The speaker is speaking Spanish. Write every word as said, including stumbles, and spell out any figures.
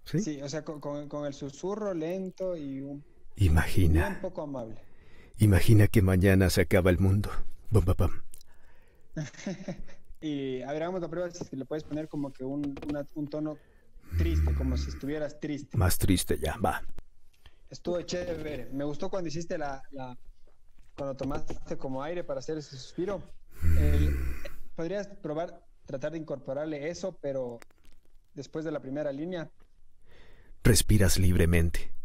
¿Sí? Sí, o sea, con, con- con el susurro lento y un bien Imagina, poco amable. imagina que mañana se acaba el mundo. Bum, bum, bum. Y a ver, hagamos la prueba si es que le puedes poner como que un, una- un tono triste, como si estuvieras triste. Más triste ya, va. Estuvo chévere. Me gustó cuando hiciste la, la- cuando tomaste como aire para hacer ese suspiro. El- podrías probar, tratar de incorporarle eso, pero después de la primera línea. Respiras libremente.